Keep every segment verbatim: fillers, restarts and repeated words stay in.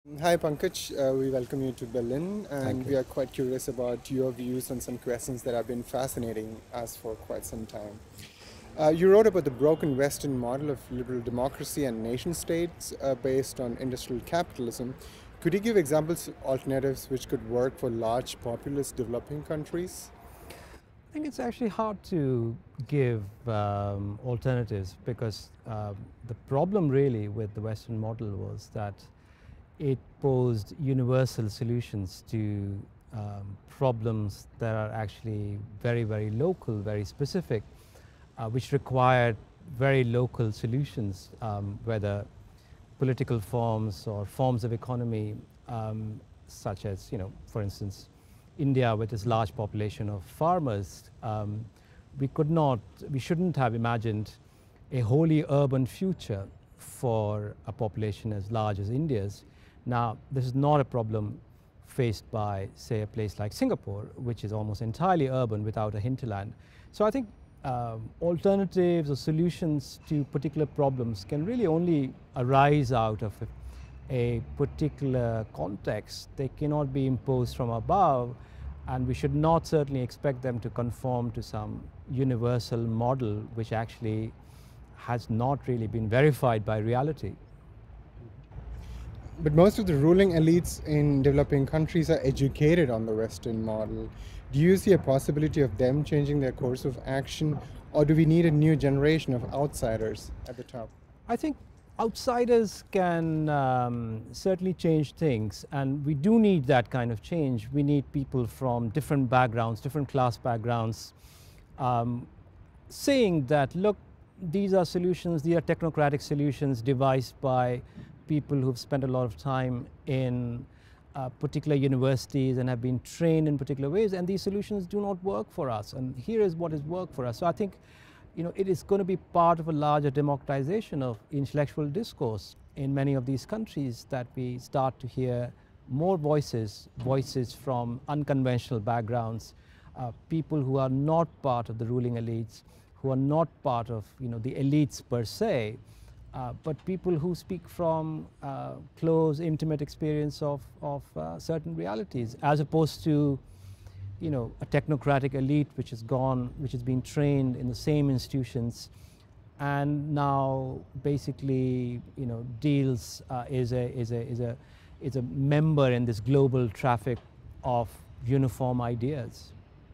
Hi Pankaj, uh, we welcome you to Berlin, and we you. are quite curious about your views on some questions that have been fascinating us for quite some time. Uh, you wrote about the broken Western model of liberal democracy and nation states uh, based on industrial capitalism. Could you give examples of alternatives which could work for large populous developing countries? I think it's actually hard to give um, alternatives because um, the problem really with the Western model was that it posed universal solutions to um, problems that are actually very, very local, very specific, uh, which required very local solutions, um, whether political forms or forms of economy, um, such as, you know, for instance, India with its large population of farmers. Um, we could not, we shouldn't have imagined a wholly urban future for a population as large as India's. Now, this is not a problem faced by, say, a place like Singapore, which is almost entirely urban without a hinterland. So I think um, alternatives or solutions to particular problems can really only arise out of a, a particular context. They cannot be imposed from above, and we should not certainly expect them to conform to some universal model which actually has not really been verified by reality. But most of the ruling elites in developing countries are educated on the Western model. Do you see a possibility of them changing their course of action, or do we need a new generation of outsiders at the top? I think outsiders can um, certainly change things, and we do need that kind of change. We need people from different backgrounds, different class backgrounds, um, saying that, look, these are solutions, these are technocratic solutions devised by people who've spent a lot of time in uh, particular universities and have been trained in particular ways, and these solutions do not work for us. And here is what has worked for us. So I think, you know, it is going to be part of a larger democratization of intellectual discourse in many of these countries, that we start to hear more voices, voices from unconventional backgrounds, uh, people who are not part of the ruling elites, who are not part of, you know, the elites per se, uh, but people who speak from uh, close, intimate experience of, of uh, certain realities, as opposed to, you know, a technocratic elite which has gone, which has been trained in the same institutions, and now basically, you know, deals uh, is a is a is a is a member in this global traffic of uniform ideas.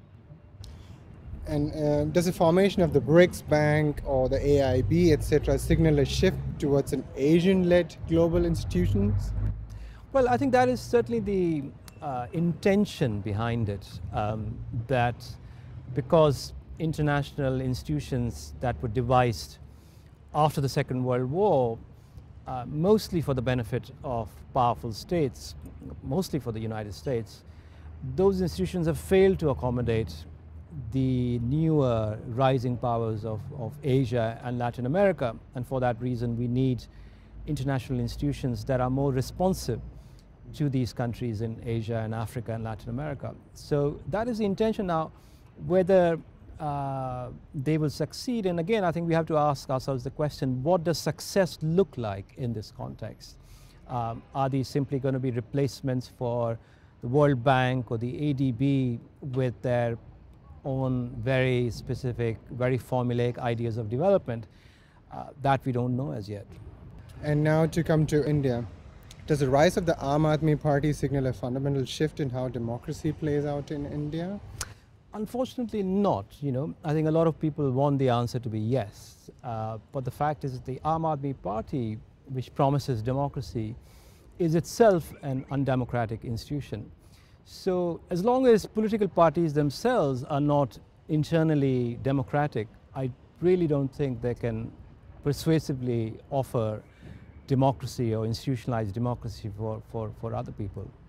And uh, does the formation of the BRICS Bank or the A I B, et cetera, signal a shift towards an Asian-led global institutions? Well, I think that is certainly the uh, intention behind it, um, that because international institutions that were devised after the Second World War, uh, mostly for the benefit of powerful states, mostly for the United States, those institutions have failed to accommodate the newer rising powers of, of Asia and Latin America. And for that reason, we need international institutions that are more responsive to these countries in Asia and Africa and Latin America. So that is the intention. Now, whether uh, they will succeed, and again, I think we have to ask ourselves the question, what does success look like in this context? Um, are these simply going to be replacements for the World Bank or the A D B with their own very specific, very formulaic ideas of development? Uh, that we don't know as yet. And now to come to India. Does the rise of the Aam Aadmi Party signal a fundamental shift in how democracy plays out in India? Unfortunately not. You know, I think a lot of people want the answer to be yes. Uh, but the fact is that the Aam Aadmi Party, which promises democracy, is itself an undemocratic institution. So as long as political parties themselves are not internally democratic, I really don't think they can persuasively offer democracy or institutionalized democracy for, for, for other people.